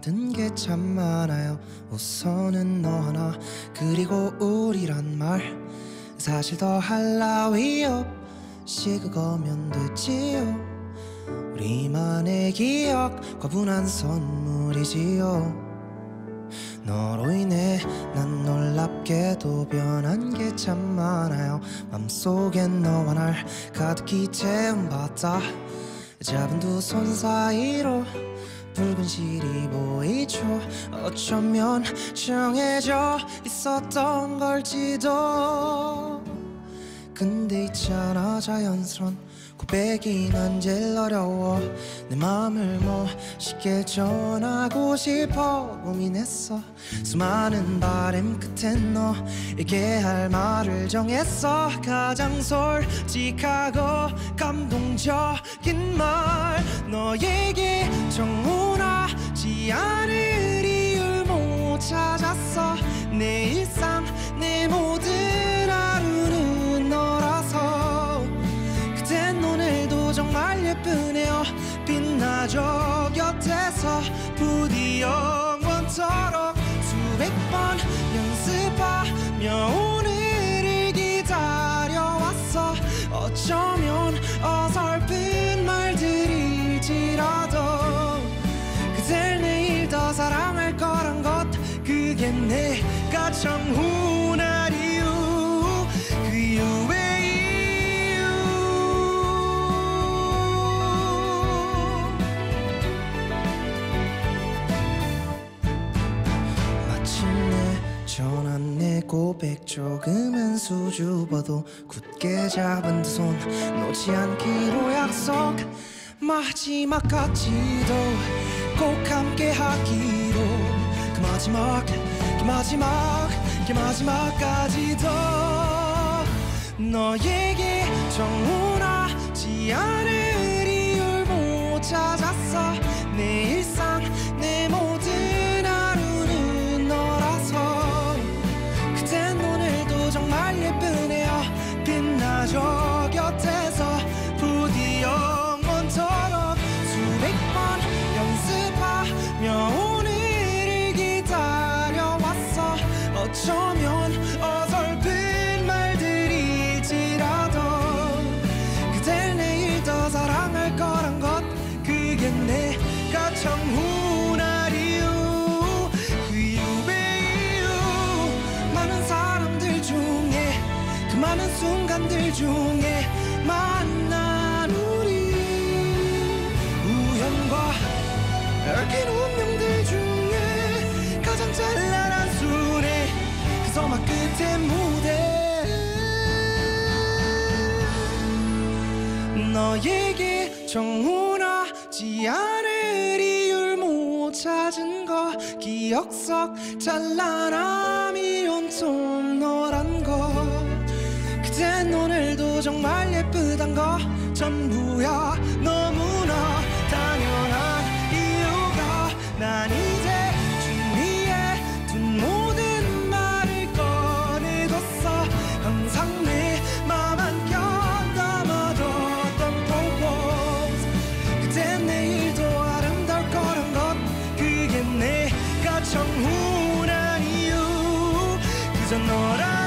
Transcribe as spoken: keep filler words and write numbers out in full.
받은 게 참 많아요. 우선은 너 하나 그리고 우리란 말 사실 더 할 나위 없이 그거면 되지요. 우리만의 기억 과분한 선물이지요. 너로 인해 난 놀랍게도 변한 게 참 많아요. 맘속엔 너와 날 가득히 채운 바다 잡은 두 손 사이로 붉은 실이 보이죠. 어쩌면 정해져 있었던 걸지도. 근데 있잖아 자연스런 고백이 난 제일 어려워. 내 맘을 멋있게 전하고 싶어 고민했어. 수많은 바람 끝에 너에게 할 말을 정했어. 가장 솔직하고 감동적인 말 너에게 정원하지 않을 이유를 못 찾았어. 내 일상 내 모든 하루는 너라서. 그댄 오늘도 정말 예쁘네요. 빛나죠 곁에서 부디 영원토록 수백 번 연습하며 오늘을 기다려왔어. 어쩌면 어설픈 말들일지라도 그댈 내일 더 사랑할 거란 것 그게 내가 청혼할 이유 그 이유에 전한 내 고백 조금은 수줍어도 굳게 잡은 두 손 놓지 않기로 약속. 마지막까지도 꼭 함께 하기로 그 마지막 그 마지막 그 마지막까지도 너에게 정원하지 않을 이유를 못 찾았어. 내 일상 내 모든 하루는 너라서. 그댄 오늘도 정말 예쁘네요. 빛나죠 곁에서 부디 영원토록 수백 번 연습하며 오늘을 기다려왔어. 어쩌면 어설픈 말들일지라도 그댈 내일 더 사랑할 거란 것 그게 내가 청혼할 이유 그 이유의 이유. 많은 사람들 중에 그 많은 순간들 중에 만난 우리 우연과 얽힌 운명들 중에 가장 찬란한 순회 그 서막 끝의 무대 너에게 정원하지 않을 이유를 못 찾은 거 기억 속 찬란함이 온통 너란 거. 그댄 오늘도 정말 예쁘단 거 전부야 너무나 당연한 이유가. 난 이제 준비해둔 모든 말을 꺼내뒀어. 항상 내 맘 한켠 담아뒀던 프로포즈. 그댄 내일도 아름다울 거란 것 그게 내가 청혼한 이유. 그저 너랑